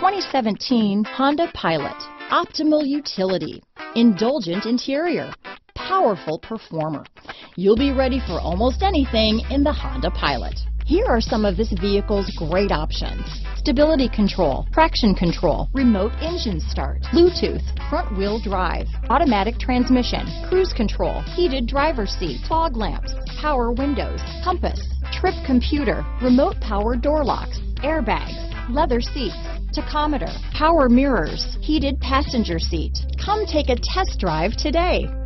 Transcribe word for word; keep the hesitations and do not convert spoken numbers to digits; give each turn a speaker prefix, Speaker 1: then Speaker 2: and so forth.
Speaker 1: twenty seventeen Honda Pilot. Optimal utility, indulgent interior, powerful performer. You'll be ready for almost anything in the Honda Pilot. Here are some of this vehicle's great options: stability control, traction control, remote engine start, Bluetooth, front wheel drive, automatic transmission, cruise control, heated driver's seat, fog lamps, power windows, compass, trip computer, remote power door locks, airbags, leather seats, tachometer, power mirrors, heated passenger seat. Come take a test drive today.